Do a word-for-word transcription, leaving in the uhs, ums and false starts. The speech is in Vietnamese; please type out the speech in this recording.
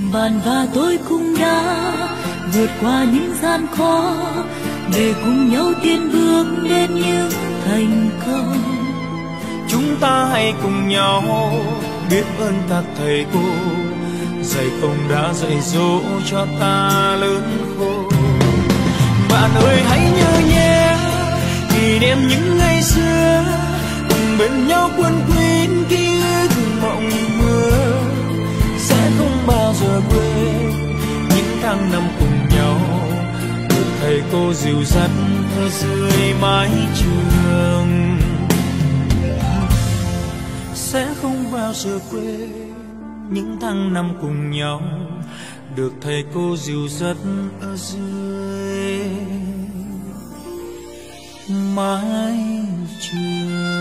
Bạn và tôi cũng đã vượt qua những gian khó để cùng nhau tiến bước đến những thành công. Chúng ta hãy cùng nhau biết ơn các thầy cô dạy công đã dạy dỗ cho ta lớn khôn. Bạn ơi hãy nhớ nhé kỷ niệm những ngày xưa, cùng bên nhau quấn quýt ký ức mộng mơ, sẽ không bao giờ quên những tháng năm cùng nhau được thầy cô dìu dắt ở dưới mái trường. Sẽ không bao giờ quên những tháng năm cùng nhau được thầy cô dìu dắt ở dưới mái trường.